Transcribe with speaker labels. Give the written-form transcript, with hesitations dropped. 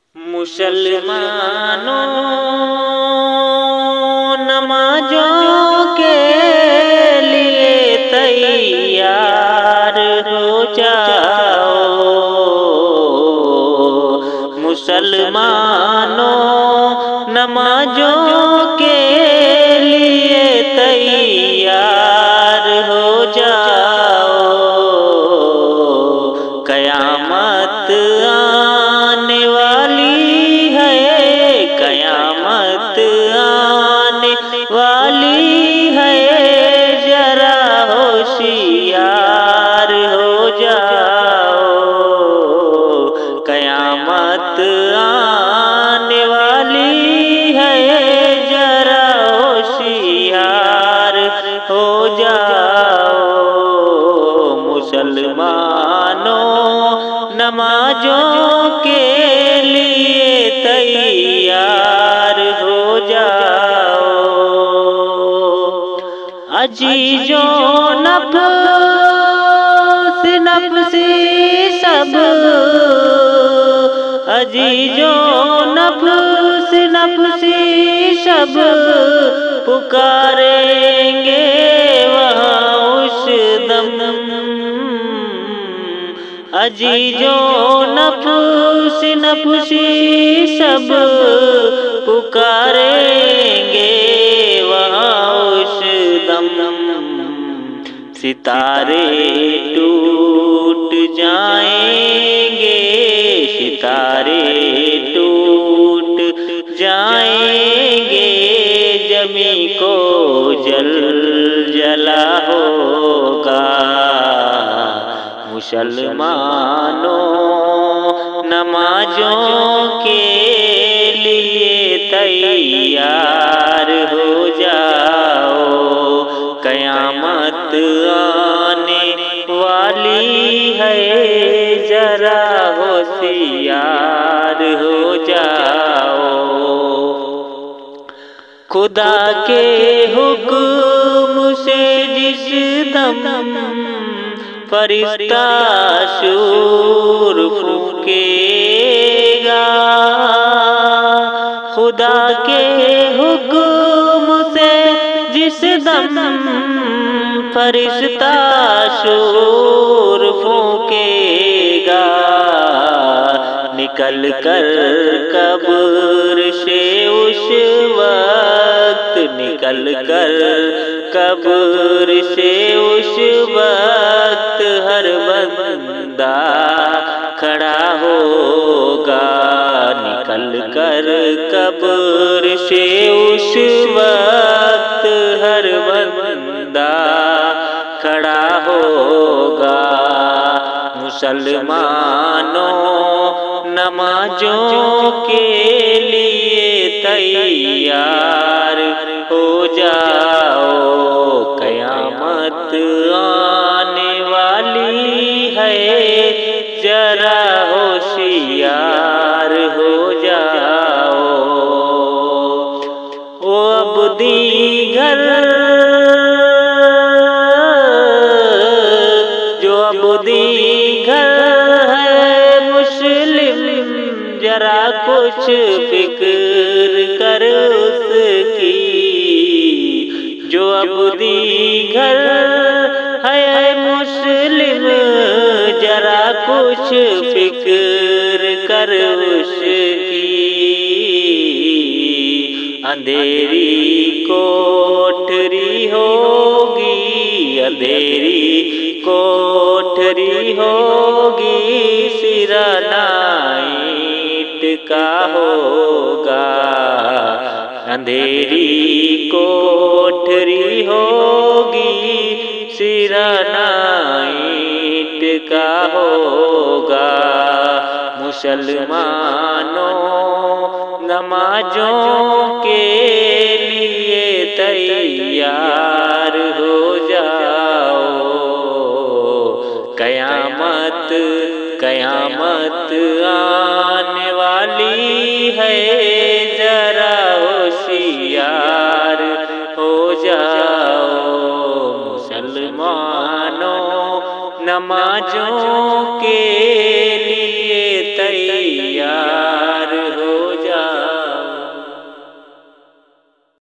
Speaker 1: مسلمانوں نمازوں کے لیے تیار ہو جاؤ، مسلمانوں نمازوں کے لیے تیار ہو جاؤ، قیامت آنے والی ہے، قیامت آنے والی ہے، ذرا ہوشیار ہو جاؤ، قیامت آنے والی ہے، ذرا ہوشیار ہو جاؤ، مسلمانوں نمازوں کے لیے تیار ہو جاؤ، عزیزوں نفسی سب، عزیزوں نفسی سب پکاریں گے وہاں اس دم، عزیزوں نفسی سب پکاریں گے وہاں اس دم، ستارے ٹوٹ جائیں گے، ستارے ٹوٹ جائیں گے، زمین کو زلزلہ ہوگا، مسلمانوں نمازوں کے لیے تیار ہو جاؤ، قیامت آنے والی ہے، ذرا ہوشیار ہو جاؤ، خدا کے حکم سے جس دم فرشتہ شور پھونکے گا، خدا کے حکم سے جس دم فرشتہ شور پھونکے گا، نکل کر قبر سے اس وقت، نکل کر قبر سے اس وقت ہر بندہ کھڑا ہوگا، نکل کر قبر سے اس وقت ہر بندہ کھڑا ہوگا، مسلمانوں نمازوں کے لیے تیار ہو جاؤ، قیامت آنے والی ہے، ذرا ہوشیار ہو جاؤ، او عبدی گھر جو عبدی گھر ہے مسلم، ذرا کچھ فکر کر اس کی، جو عبدی گھر ہے مسلم، ذرا کچھ فکر کر اس کی، اندھیری کوٹھری ہوگی، اندھیری کوٹھری ہوگی، سرانہ اینٹ کا ہوگا، اندھیری کوٹھری ہوگی، سرانہ اینٹ کا ہوگا، مسلمانوں نمازوں کے لیے تیار ہو جاؤ، قیامت قیامت آنے والی ہے، ذرا ہوشیار ہو جاؤ، مسلمانوں نمازوں کے لیے